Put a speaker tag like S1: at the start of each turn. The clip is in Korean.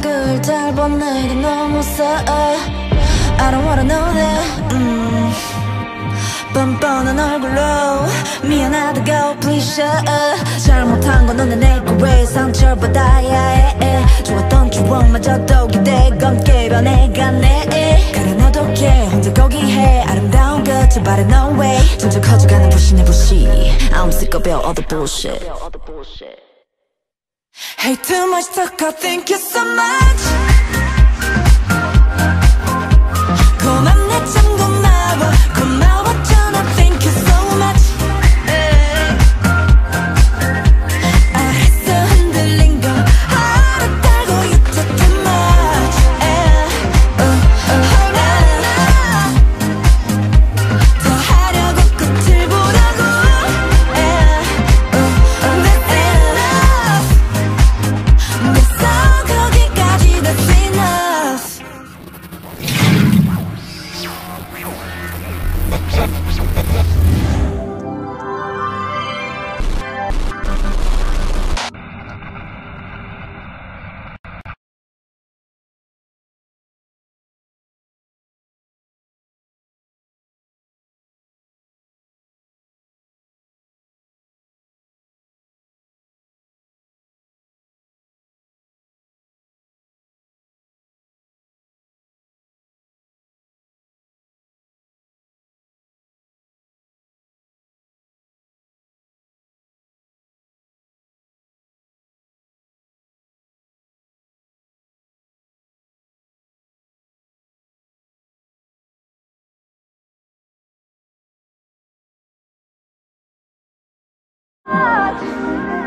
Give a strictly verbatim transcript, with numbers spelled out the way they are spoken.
S1: 글 짧아 내게 너무 싸 I don't wanna know that 음. 뻔뻔한 얼굴로 미안하다고 please shut 잘못한 건 너네 내거 왜 상처받아야 해 좋았던 추억마저도 기대건 깨변해가네 그래 너도 care 혼자 거기해 아름다운 끝을 바래 no way 점점 커져가는 불신의 불씨 I'm sick of all the bullshit Hey too much talk I thank you so much 고맙네 참 고마워 고마웠잖아 thank you so much hey. 알았어 흔들린 거 알았다고 you talk too much hey. uh, uh, uh. 더 하려고 끝을 보라고 hey. uh, uh, that's enough 됐어 거기까지 that's enough much